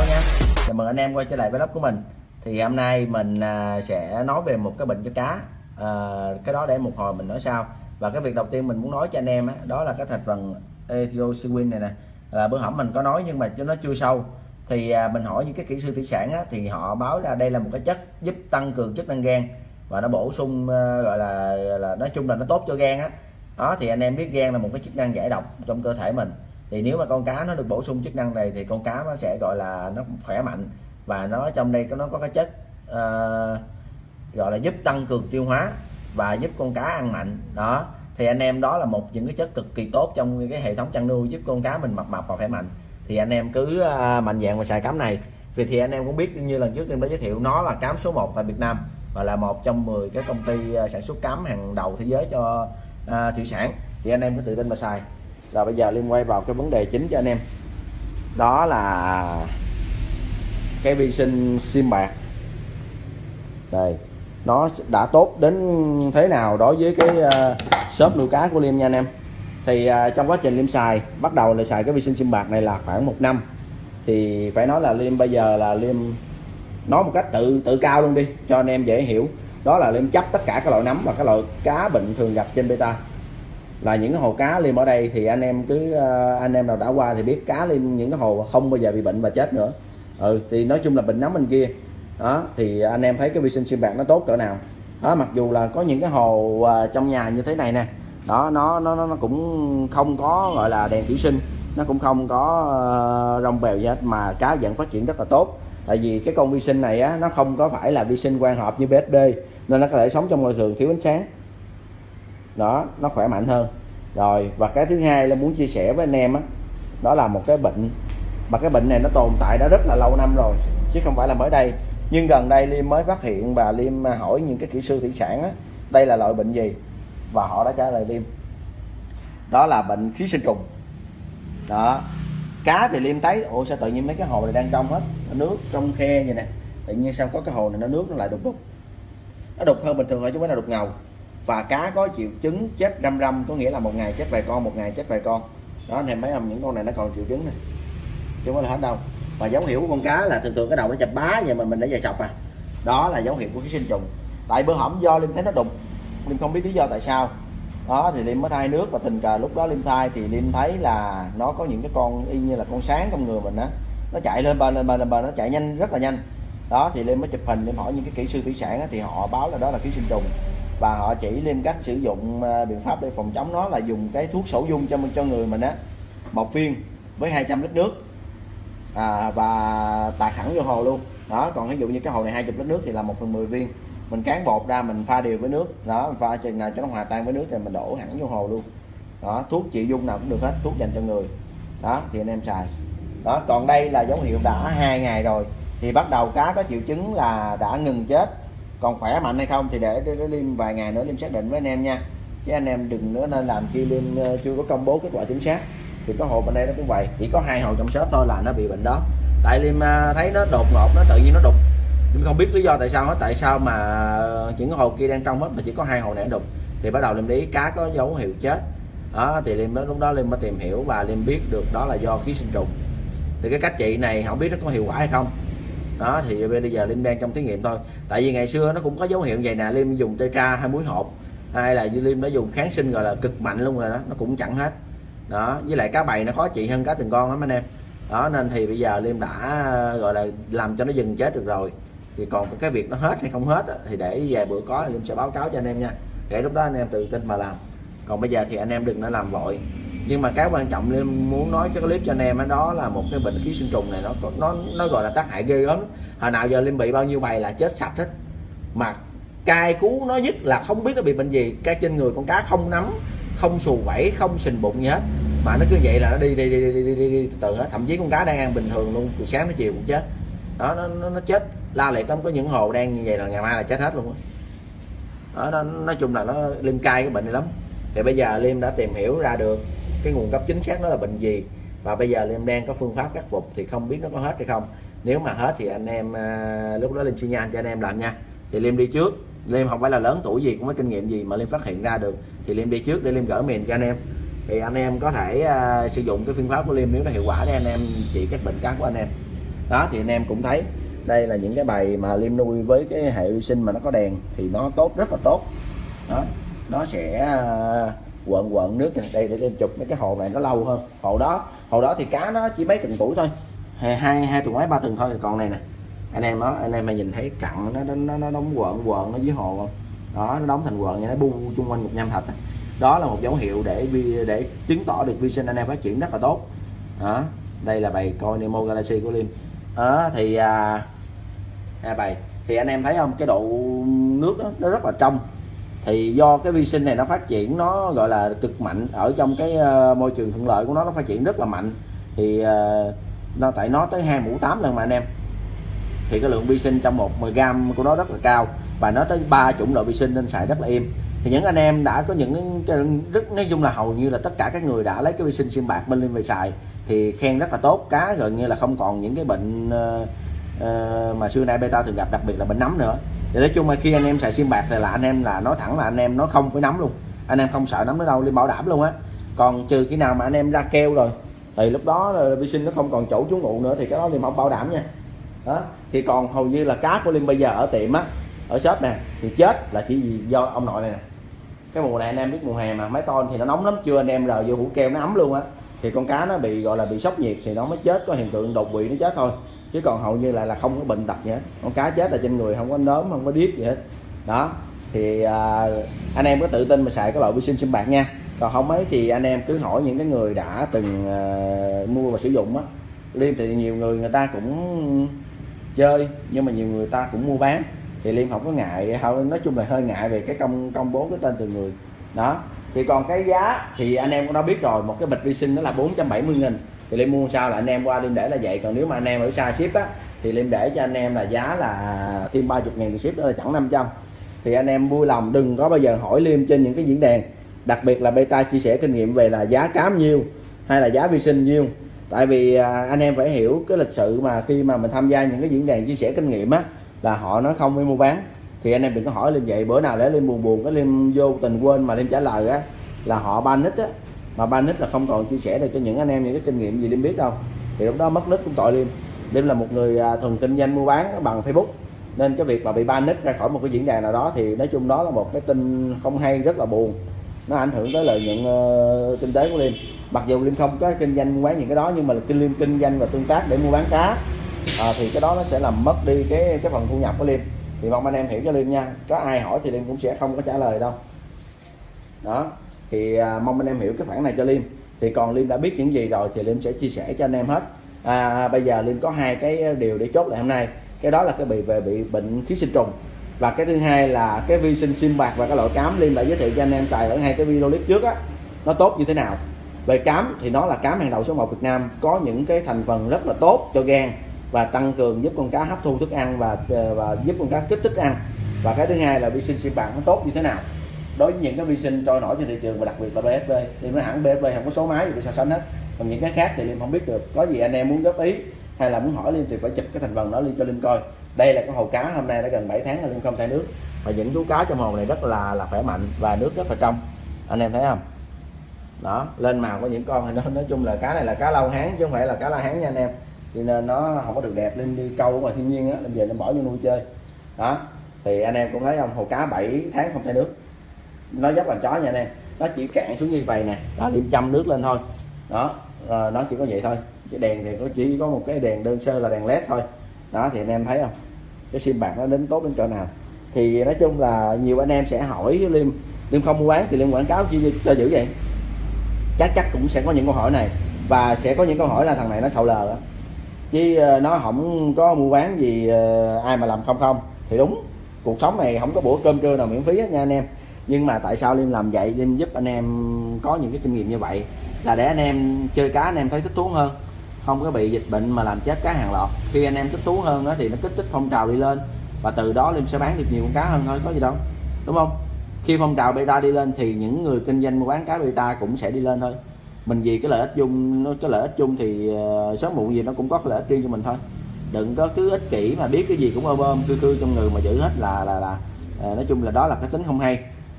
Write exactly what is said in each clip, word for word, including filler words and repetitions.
nha. Chào mừng anh em quay trở lại vlog của mình. Thì hôm nay mình sẽ nói về một cái bệnh cho cá. à, Cái đó để một hồi mình nói sau. Và cái việc đầu tiên mình muốn nói cho anh em á, đó là cái thành phần Ethioxyquin này nè. Là bữa hổm mình có nói nhưng mà cho nó chưa sâu. Thì mình hỏi những cái kỹ sư thủy sản á, thì họ báo ra đây là một cái chất giúp tăng cường chức năng gan và nó bổ sung, gọi là, là nói chung là nó tốt cho gan á. Đó thì anh em biết gan là một cái chức năng giải độc trong cơ thể mình. Thì nếu mà con cá nó được bổ sung chức năng này thì con cá nó sẽ gọi là nó khỏe mạnh, và nó trong đây nó có cái chất uh, gọi là giúp tăng cường tiêu hóa và giúp con cá ăn mạnh. Đó thì anh em, đó là một những cái chất cực kỳ tốt trong cái hệ thống chăn nuôi, giúp con cá mình mập mập và khỏe mạnh. Thì anh em cứ uh, mạnh dạn và xài cám này. Vì thì anh em cũng biết như lần trước em đã giới thiệu, nó là cám số một tại Việt Nam và là một trong mười cái công ty sản xuất cám hàng đầu thế giới cho uh, thủy sản. Thì anh em cứ tự tin mà xài. Rồi bây giờ liên quay vào cái vấn đề chính cho anh em, đó là cái vi sinh sim bạc đây, nó đã tốt đến thế nào đối với cái uh, shop nuôi cá của Liêm nha anh em. Thì uh, trong quá trình Liêm xài, bắt đầu là xài cái vi sinh sim bạc này là khoảng một năm, thì phải nói là Liêm bây giờ là Liêm nói một cách tự tự cao luôn đi cho anh em dễ hiểu. Đó là Liêm chấp tất cả các loại nấm và các loại cá bệnh thường gặp trên beta. Là những cái hồ cá Liêm ở đây thì anh em cứ uh, anh em nào đã qua thì biết cá Liêm những cái hồ không bao giờ bị bệnh và chết nữa. Ừ thì nói chung là bệnh nấm bên kia. Đó thì anh em thấy cái vi sinh sim bạc nó tốt cỡ nào. Đó, mặc dù là có những cái hồ uh, trong nhà như thế này nè, đó nó nó nó cũng không có gọi là đèn thủy sinh, nó cũng không có uh, rong bèo gì hết, mà cá vẫn phát triển rất là tốt. Tại vì cái con vi sinh này á, nó không có phải là vi sinh quang hợp như bê ét đê, nên nó có thể sống trong môi trường thiếu ánh sáng. Đó, nó khỏe mạnh hơn. Rồi, và cái thứ hai là muốn chia sẻ với anh em á, đó là một cái bệnh mà cái bệnh này nó tồn tại đã rất là lâu năm rồi chứ không phải là mới đây. Nhưng gần đây Liêm mới phát hiện và Liêm hỏi những cái kỹ sư thủy sản á, đây là loại bệnh gì, và họ đã trả lời Liêm đó là bệnh ký sinh trùng. Đó, cá thì Liêm thấy ủa sao tự nhiên mấy cái hồ này đang trong hết, nước trong khe vậy nè, tự nhiên sao có cái hồ này nó nước nó lại đục đục, nó đục hơn bình thường thôi chứ không phải là đục ngầu. Và cá có triệu chứng chết răm răm, có nghĩa là một ngày chết vài con, một ngày chết vài con. Đó anh em thấy không, những con này nó còn triệu chứng này chứ không phải là hết đâu. Và dấu hiệu của con cá là thường thường cái đầu nó chập bá vậy mà mình đã dài sọc à. Đó là dấu hiệu của ký sinh trùng. Tại bữa hổm do Liêm thấy nó đục, Liêm không biết lý do tại sao. Đó thì Liêm mới thay nước, và tình cờ lúc đó Liêm thay thì Liêm thấy là nó có những cái con y như là con sáng trong người mình á, nó chạy lên bờ lên bờ lên bờ, nó chạy nhanh, rất là nhanh. Đó thì Liêm mới chụp hình, Liêm hỏi những cái kỹ sư thủy sản á, thì họ báo là đó là ký sinh trùng. Và họ chỉ Liêm cách sử dụng biện pháp để phòng chống nó là dùng cái thuốc sổ dung cho cho người mình á, một viên với hai trăm lít nước, à, và tạt hẳn vô hồ luôn. Đó, còn ví dụ như cái hồ này hai mươi lít nước thì là một phần mười viên, mình cán bột ra, mình pha đều với nước, đó pha chừng nào cho nó hòa tan với nước thì mình đổ hẳn vô hồ luôn. Đó, thuốc trị dung nào cũng được hết, thuốc dành cho người. Đó thì anh em xài. Đó, còn đây là dấu hiệu đã hai ngày rồi thì bắt đầu cá có triệu chứng là đã ngừng chết. Còn khỏe mạnh hay không thì để, để, để Liêm vài ngày nữa Liêm xác định với anh em nha, chứ anh em đừng nữa nên làm chi Liêm chưa có công bố kết quả chính xác. Thì có hồ bên đây nó cũng vậy, chỉ có hai hồ trong shop thôi là nó bị bệnh đó. Tại Liêm thấy nó đột ngột, nó tự nhiên nó đục, Liêm không biết lý do tại sao hết, tại sao mà những cái hồ kia đang trong hết mà chỉ có hai hồ này nó đục. Thì bắt đầu Liêm để ý cá có dấu hiệu chết. Đó thì Liêm đó, lúc đó Liêm mới tìm hiểu và Liêm biết được đó là do ký sinh trùng. Thì cái cách trị này không biết nó có hiệu quả hay không. Đó thì bây giờ Liêm đang trong thí nghiệm thôi. Tại vì ngày xưa nó cũng có dấu hiệu vậy nè, Liêm dùng tetra hai muối hộp, hay là Liêm đã dùng kháng sinh gọi là cực mạnh luôn rồi đó, nó cũng chẳng hết. Đó, với lại cá bầy nó khó trị hơn cá từng con lắm anh em. Đó nên thì bây giờ Liêm đã gọi là làm cho nó dừng chết được rồi. Thì còn cái việc nó hết hay không hết thì để vài bữa có Liêm sẽ báo cáo cho anh em nha, để lúc đó anh em tự tin mà làm. Còn bây giờ thì anh em đừng nên làm vội. Nhưng mà cái quan trọng Liêm muốn nói cái clip cho anh em đó, đó là một cái bệnh ký sinh trùng này nó nó nó gọi là tác hại ghê gớm. Hồi nào giờ Liêm bị bao nhiêu bầy là chết sạch hết, mà cay cú nó nhất là không biết nó bị bệnh gì. Cái trên người con cá không nấm, không xù vẩy, không sình bụng gì hết, mà nó cứ vậy là nó đi đi đi đi đi, đi, đi từ từ hết. Thậm chí con cá đang ăn bình thường luôn, từ sáng đến chiều cũng chết. Đó nó, nó, nó chết la liệt lắm, có những hồ đang như vậy là ngày mai là chết hết luôn đó. Đó nó, nói chung là nó Liêm cay cái bệnh này lắm. Thì bây giờ Liêm đã tìm hiểu ra được cái nguồn gốc chính xác nó là bệnh gì, và bây giờ Liêm đang có phương pháp khắc phục. Thì không biết nó có hết hay không. Nếu mà hết thì anh em à, lúc đó Liêm xi nhan cho anh em làm nha. Thì Liêm đi trước, Liêm không phải là lớn tuổi gì cũng có kinh nghiệm gì, mà Liêm phát hiện ra được thì Liêm đi trước để Liêm gỡ miền cho anh em. Thì anh em có thể uh, sử dụng cái phương pháp của Liêm nếu nó hiệu quả để anh em trị các bệnh cá của anh em. Đó thì anh em cũng thấy đây là những cái bầy mà Liêm nuôi với cái hệ vi sinh mà nó có đèn thì nó tốt, rất là tốt. Đó, nó sẽ quợn quợn nước này. Đây để em chụp mấy cái hồ này nó lâu hơn. Hồ đó, hồ đó thì cá nó chỉ mấy tuần tuổi thôi, hai hai tuần mấy ba tuần thôi. Còn này nè anh em, đó anh em hay nhìn thấy cặn nó nó nó, nó đóng quợn quợn ở dưới hồ không? Đó, nó đóng thành quợn như nó bu chung quanh một nhâm thạch. Đó là một dấu hiệu để để chứng tỏ được vi sinh anh em phát triển rất là tốt. Đó, đây là bầy coi Nemo Galaxy của Liêm. Đó thì à, à, bầy thì anh em thấy không, cái độ nước đó, nó rất là trong. Thì do cái vi sinh này nó phát triển nó gọi là cực mạnh ở trong cái uh, môi trường thuận lợi của nó, nó phát triển rất là mạnh. Thì uh, nó tại nó tới hai mũ tám lần mà anh em. Thì cái lượng vi sinh trong một gam của nó rất là cao, và nó tới ba chủng loại vi sinh nên xài rất là êm. Thì những anh em đã có những cái rất nói chung là hầu như là tất cả các người đã lấy cái vi sinh sim bạc bên Liêm về xài thì khen rất là tốt. Cá gần như là không còn những cái bệnh uh, uh, mà xưa nay beta thường gặp, đặc biệt là bệnh nấm nữa. Thì nói chung là khi anh em xài sim bạc thì là anh em là nói thẳng là anh em nó không có nấm luôn, anh em không sợ nấm nữa đâu, Liêm bảo đảm luôn á. Còn trừ khi nào mà anh em ra keo rồi thì lúc đó vi sinh nó không còn chỗ trú ngụ nữa thì cái đó Liêm không bảo đảm nha. Đó thì còn hầu như là cá của Liêm bây giờ ở tiệm á, ở shop nè thì chết là chỉ vì do ông nội này nè. Cái mùa này anh em biết mùa hè mà mấy con thì nó nóng lắm, chưa anh em rờ vô hũ keo nó ấm luôn á, thì con cá nó bị gọi là bị sốc nhiệt thì nó mới chết, có hiện tượng đột quỵ nó chết thôi, chứ còn hầu như là là không có bệnh tật gì hết. Con cá chết là trên người không có nớm, không có điếc gì hết. Đó thì à, anh em có tự tin mà xài cái loại vi sinh sim bạc nha. Còn không ấy thì anh em cứ hỏi những cái người đã từng à, mua và sử dụng á. Liêm thì nhiều người người ta cũng chơi nhưng mà nhiều người ta cũng mua bán, thì Liêm không có ngại, nói chung là hơi ngại về cái công công bố cái tên từng người. Đó thì còn cái giá thì anh em cũng đã biết rồi, một cái bịch vi sinh đó là bốn trăm bảy mươi nghìn. Thì Liêm mua sao là anh em qua Liêm để là vậy. Còn nếu mà anh em ở xa ship á thì Liêm để cho anh em là giá là thêm ba mươi ngàn ship, đó là chẳng năm trăm. Thì anh em vui lòng đừng có bao giờ hỏi Liêm trên những cái diễn đàn, đặc biệt là beta chia sẻ kinh nghiệm về là giá cám nhiêu hay là giá vi sinh nhiêu. Tại vì à, anh em phải hiểu cái lịch sự mà khi mà mình tham gia những cái diễn đàn chia sẻ kinh nghiệm á là họ nói không với mua bán, thì anh em đừng có hỏi Liêm vậy. Bữa nào để Liêm buồn buồn cái Liêm vô tình quên mà Liêm trả lời á là họ ban nick á, mà ban nick là không còn chia sẻ được cho những anh em những cái kinh nghiệm gì Liêm biết đâu, thì lúc đó mất nick cũng tội Liêm. Liêm là một người à, thuần kinh doanh mua bán bằng Facebook, nên cái việc mà bị ban nick ra khỏi một cái diễn đàn nào đó thì nói chung đó là một cái tin không hay, rất là buồn, nó ảnh hưởng tới lợi nhuận uh, kinh tế của Liêm. Mặc dù Liêm không có kinh doanh mua bán những cái đó, nhưng mà kinh Liêm kinh doanh và tương tác để mua bán cá à, thì cái đó nó sẽ làm mất đi cái cái phần thu nhập của Liêm. Thì mong anh em hiểu cho Liêm nha, có ai hỏi thì Liêm cũng sẽ không có trả lời đâu. Đó thì à, mong anh em hiểu cái khoản này cho Liêm. Thì còn Liêm đã biết những gì rồi thì Liêm sẽ chia sẻ cho anh em hết. À, bây giờ Liêm có hai cái điều để chốt lại hôm nay. Cái đó là cái bị về bị bệnh ký sinh trùng, và cái thứ hai là cái vi sinh sim bạc và cái loại cám Liêm đã giới thiệu cho anh em xài ở hai cái video clip trước á, nó tốt như thế nào. Về cám thì nó là cám hàng đầu số một Việt Nam, có những cái thành phần rất là tốt cho gan và tăng cường giúp con cá hấp thu thức ăn và và giúp con cá kích thích ăn. Và cái thứ hai là vi sinh sim bạc nó tốt như thế nào đối với những cái vi sinh trôi nổi trên thị trường, và đặc biệt là bê ép vê. Liêm nói hẳn bê ép vê không có số máy gì để so sánh hết, còn những cái khác thì Liêm không biết được. Có gì anh em muốn góp ý hay là muốn hỏi Liêm thì phải chụp cái thành phần đó Liêm cho Liêm coi. Đây là cái hồ cá hôm nay đã gần bảy tháng là Liêm không thay nước, và những chú cá trong hồ này rất là là khỏe mạnh và nước rất là trong, anh em thấy không? Đó, lên màu có những con thì nó nói chung là cá này là cá lau hán chứ không phải là cá la hán nha anh em, cho nên nó không có được đẹp. Lên đi câu ở ngoài thiên nhiên á, lên về lên bỏ vô nuôi chơi. Đó thì anh em cũng thấy không, hồ cá bảy tháng không thay nước, nó dốc làm chó nha anh em, nó chỉ cạn xuống như vậy nè, đó Liêm chăm nước lên thôi. Đó à, nó chỉ có vậy thôi, cái đèn thì có chỉ có một cái đèn đơn sơ là đèn led thôi. Đó thì anh em thấy không, cái sim bạc nó đến tốt đến chỗ nào. Thì nói chung là nhiều anh em sẽ hỏi Liêm, Liêm không mua bán thì Liêm quảng cáo chi cho dữ vậy. Chắc chắc cũng sẽ có những câu hỏi này, và sẽ có những câu hỏi là thằng này nó sầu lờ chứ nó không có mua bán gì, ai mà làm không không thì đúng. Cuộc sống này không có bữa cơm trưa nào miễn phí hết nha anh em. Nhưng mà tại sao Liêm làm vậy, Liêm giúp anh em có những cái kinh nghiệm như vậy là để anh em chơi cá anh em thấy thích thú hơn, không có bị dịch bệnh mà làm chết cá hàng loạt. Khi anh em thích thú hơn đó thì nó kích thích phong trào đi lên, và từ đó Liêm sẽ bán được nhiều con cá hơn thôi, có gì đâu, đúng không? Khi phong trào beta đi lên thì những người kinh doanh mua bán cá beta cũng sẽ đi lên thôi. Mình vì cái lợi ích chung, cái lợi ích chung thì uh, sớm muộn gì nó cũng có cái lợi ích riêng cho mình thôi. Đừng có cứ ích kỷ mà biết cái gì cũng ôm ôm cư cư trong người mà giữ hết là là là uh, nói chung là đó là cái tính không hay.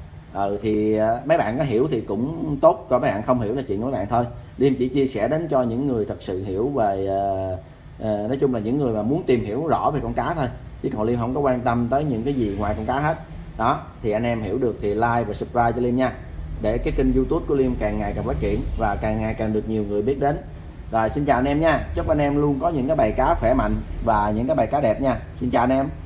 Ờ thì uh, mấy bạn có hiểu thì cũng tốt, còn mấy bạn không hiểu là chuyện của mấy bạn thôi. Liêm chỉ chia sẻ đến cho những người thật sự hiểu về uh, à, nói chung là những người mà muốn tìm hiểu rõ về con cá thôi, chứ còn Liêm không có quan tâm tới những cái gì ngoài con cá hết. Đó thì anh em hiểu được thì like và subscribe cho Liêm nha, để cái kênh YouTube của Liêm càng ngày càng phát triển và càng ngày càng được nhiều người biết đến. Rồi xin chào anh em nha, chúc anh em luôn có những cái bầy cá khỏe mạnh và những cái bầy cá đẹp nha. Xin chào anh em.